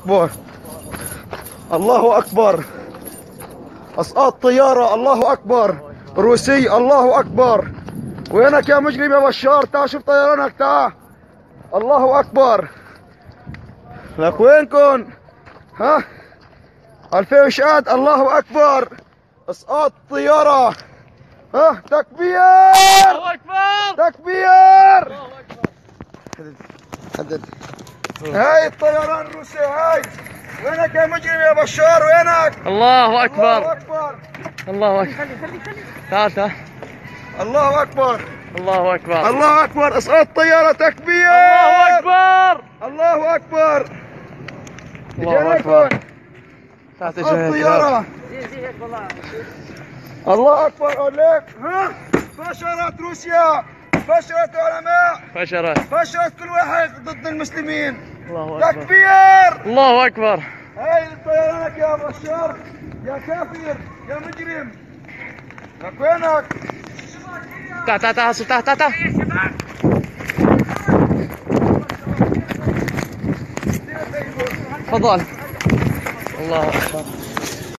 أكبر، الله أكبر. أسقاط طيارة، الله أكبر. روسي، الله أكبر. وينك يا مجرم يا بشار؟ تعال شوف طيرانك، تعال. الله أكبر. لك وينكن؟ ها؟ 2000 إشعاد، الله أكبر. إسقاط طيارة. ها؟ تكبير! الله أكبر! تكبير! الله أكبر! حدد. هاي الطيران الروسي، هاي. وينك يا مجرم يا بشار؟ وينك؟ الله أكبر! الله أكبر. الله أكبر! تعال تعال. الله أكبر. الله أكبر! الله أكبر. إسقاط طيارة، تكبير! الله أكبر! الله أكبر. الله أكبر! إسقاط طيارة. الله أكبر. أقول لك، ها؟ فشلت روسيا، فشلت علماء، فشلت كل واحد ضد المسلمين. الله أكبر! تكبير! الله أكبر! هاي طيرانك يا بشار، يا كافر، يا مجرم. لك وينك؟ تعال تعال تعال تعال تعال. تفضل. الله أكبر.